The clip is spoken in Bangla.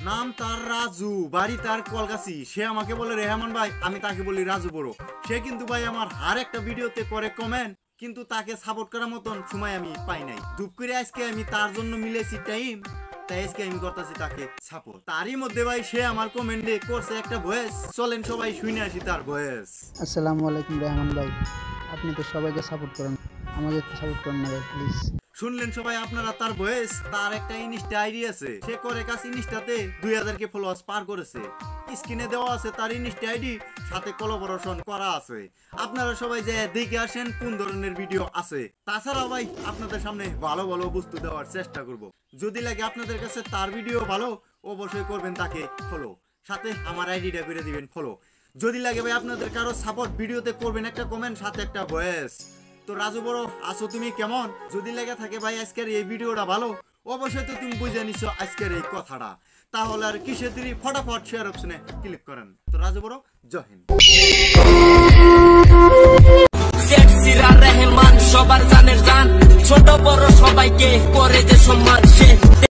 নাম তার রাজু, বাড়ি তার কলকাছি। সে আমাকে বলে রেহমান ভাই, আমি তাকে বলি রাজু বড়। সে কিন্তু ভাই আমার আর একটা ভিডিওতে করে কমেন্ট, কিন্তু তাকে সাপোর্ট করার মতন সময় আমি পাই নাই। দুপ করে আজকে আমি তার জন্য মিলেছি টাইম, তাই আজকে আমি করতেছি তাকে সাপোর্ট। তারই মধ্যে ভাই সে আমার কমেন্টে করছে একটা ভয়েস, চলেন সবাই শুনে আসি তার ভয়েস। আসসালামু আলাইকুম রেহমান ভাই, আপনি তো সবাইকে সাপোর্ট করেন, আমাদের তো সাপোর্ট করেন না ভাই প্লিজ। শুনলেন সবাই আপনারা তার ভয়েস। তার একটা ইনস্টা আইডি আছে, সে করে কাজ ইনস্টাতে 2000 কে ফলোয়ার্স পার করেছে। স্ক্রিনে দেওয়া আছে তার ইনস্টা আইডি, সাথে কোলাবোরেশন করা আছে। আপনারা সবাই যে দেখে আসেন কোন ধরনের ভিডিও আছে। তাছাড়া ভাই আপনাদের সামনে ভালো ভালো বস্তু দেওয়ার চেষ্টা করব। যদি লাগে আপনাদের কাছে তার ভিডিও ভালো, অবশ্যই করবেন তাকে ফলো, সাথে আমার আইডিটা করে দিবেন ফলো। যদি লাগে ভাই আপনাদের কারো সাপোর্ট, ভিডিওতে করবেন একটা কমেন্ট, সাথে একটা ভয়েস। তো রাজু বড় আছো তুমি কেমন? যদি লেগে থাকে ভাই আজকের এই ভিডিওটা ভালো, অবশ্যই তো তুমি বুঝে নিছো আজকের এই কথাটা। তাহলে আর কিসের দেরি, ফটাফট শেয়ার অপশনে ক্লিক করেন। তো রাজু বড় জয় হিন্দ। রেহমান সবার জানের জান, ছোট বড় সবাইকে করে যে সম্মান সে।